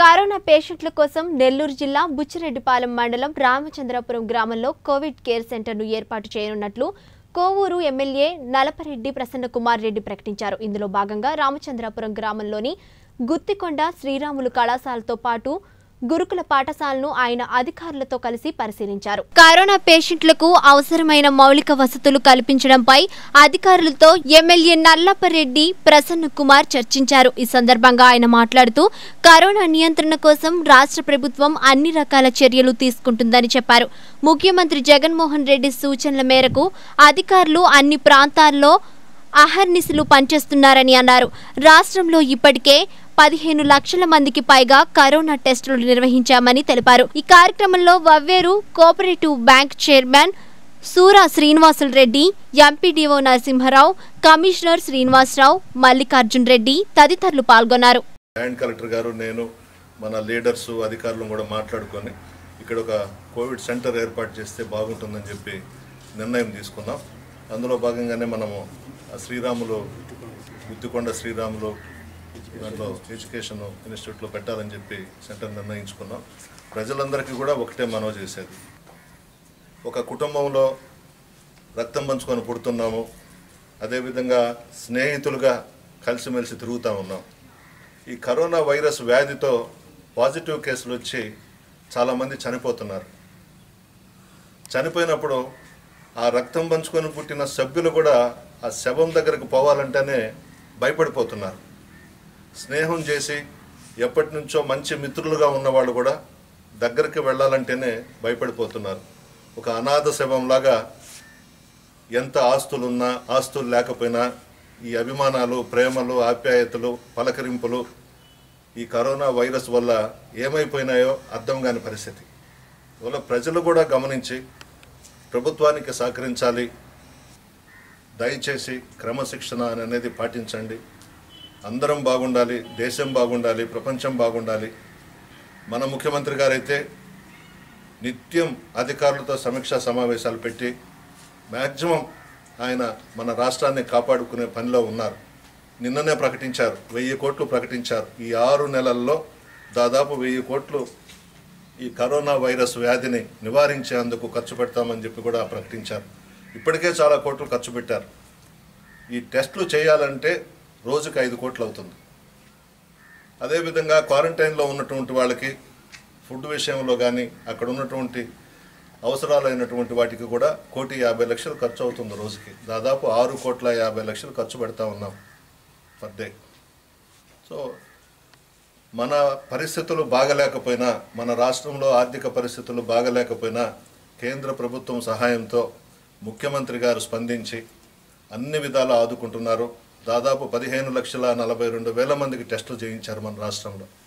Corona పేషెంట్ల కోసం నెల్లూరు జిల్లా బుచ్చిరెడ్డిపాలెం మండలం రామచంద్రపురం గ్రామంలో కోవిడ్ కేర్ సెంటర్ను ఏర్పాటు చేయనున్నట్లు కోవూరు ఎమ్మెల్యే నలపరెడ్డి ప్రసన్నకుమార్ రెడ్డి ప్రకటించారు. ఇందులో భాగంగా రామచంద్రపురం గ్రామంలోని గుత్తికొండ శ్రీరాములు కళాశాలతో పాటు గురుకుల పాఠశాలను ఆయన అధికారులతో కలిసి పరిశీలించారు. కరోనా పేషెంట్లకు అవసరమైన మౌలిక వసతులు కల్పించడంపై అధికారులతో ఎమ్మెల్యే నల్లపరెడ్డి ప్రసన్నకుమార్ చర్చించారు. ఈ సందర్భంగా ఆయన మాట్లాడుతూ కరోనా నియంత్రణ కోసం రాష్ట్ర ప్రభుత్వం అన్ని రకాల చర్యలు తీసుకుంటుందని చెప్పారు. ముఖ్యమంత్రి జగన్మోహన్ రెడ్డి సూచనల మేరకు అధికారులు అన్ని ప్రాంతాల్లో అహర్నిశలు పనిచేస్తున్నారని అన్నారు. రాష్ట్రంలో ఇప్పటికే 15 లక్షల మందికి పైగా కరోనా టెస్టులు నిర్వహించామని తెలిపారు. ఈ కార్యక్రమంలో Vavveru cooperative bank chairman Sura Srinivasulu Reddy, MPDO Narasimharao, commissioner Srinivasarao, Mallikarjun Reddy తదితరులు పాల్గొన్నారు. జాయింట్ కలెక్టర్ గారు, నేను, మన లీడర్స్, అధికారులు కూడా మాట్లాడుకొని ఇక్కడ ఒక కోవిడ్ సెంటర్ ఏర్పాటు చేస్తే బాగుంటుందని చెప్పి నిర్ణయం తీసుకున్నాం. అందులో భాగంగానే మనము శ్రీరాములు గుత్తికొండ శ్రీరాములు దాంట్లో ఎడ్యుకేషన్ ఇన్స్టిట్యూట్లో పెట్టాలని చెప్పి సెంటర్ నిర్ణయించుకున్నాం. ప్రజలందరికీ కూడా ఒకటే మనవి చేసేది, ఒక కుటుంబంలో రక్తం పంచుకొని పుడుతున్నాము, అదేవిధంగా స్నేహితులుగా కలిసిమెలిసి తిరుగుతూ ఉన్నాం. ఈ కరోనా వైరస్ వ్యాధితో పాజిటివ్ కేసులు వచ్చి చాలామంది చనిపోతున్నారు. చనిపోయినప్పుడు ఆ రక్తం పంచుకొని పుట్టిన సభ్యులు కూడా ఆ శవం దగ్గరకు పోవాలంటేనే భయపడిపోతున్నారు. స్నేహం చేసి ఎప్పటి నుంచో మంచి మిత్రులుగా ఉన్నవాళ్ళు కూడా దగ్గరికి వెళ్ళాలంటేనే భయపడిపోతున్నారు. ఒక అనాథ శవంలాగా ఎంత ఆస్తులున్నా ఆస్తులు లేకపోయినా ఈ అభిమానాలు, ప్రేమలు, ఆప్యాయతలు, పలకరింపులు ఈ కరోనా వైరస్ వల్ల ఏమైపోయినాయో అర్థం కాని పరిస్థితి. వల్ల ప్రజలు కూడా గమనించి ప్రభుత్వానికి సహకరించాలి. దయచేసి క్రమశిక్షణ అనేది పాటించండి. అందరం బాగుండాలి, దేశం బాగుండాలి, ప్రపంచం బాగుండాలి. మన ముఖ్యమంత్రి గారైతే నిత్యం అధికారులతో సమీక్షా సమావేశాలు పెట్టి మ్యాక్సిమం ఆయన మన రాష్ట్రాన్ని కాపాడుకునే పనిలో ఉన్నారు. నిన్ననే ప్రకటించారు, 1000 కోట్లు ప్రకటించారు. ఈ 6 నెలల్లో దాదాపు 1000 కోట్లు ఈ కరోనా వైరస్ వ్యాధిని నివారించేందుకు ఖర్చు పెడతామని చెప్పి కూడా ప్రకటించారు. ఇప్పటికే చాలా కోట్లు ఖర్చు పెట్టారు. ఈ టెస్టులు చేయాలంటే రోజుకి 5 కోట్లు అవుతుంది. అదేవిధంగా క్వారంటైన్లో ఉన్నటువంటి వాళ్ళకి ఫుడ్ విషయంలో కానీ అక్కడ ఉన్నటువంటి అవసరాలైనటువంటి వాటికి కూడా 1,50,00,000 ఖర్చు అవుతుంది రోజుకి. దాదాపు 6,50,00,000 ఖర్చు పెడతా ఉన్నాం పర్ డే. సో మన పరిస్థితులు బాగలేకపోయినా, మన రాష్ట్రంలో ఆర్థిక పరిస్థితులు బాగలేకపోయినా కేంద్ర ప్రభుత్వం సహాయంతో ముఖ్యమంత్రి గారు స్పందించి అన్ని విధాలా ఆదుకుంటున్నారు. దాదాపు 15,42,000 మందికి టెస్టులు చేయించారు మన రాష్ట్రంలో.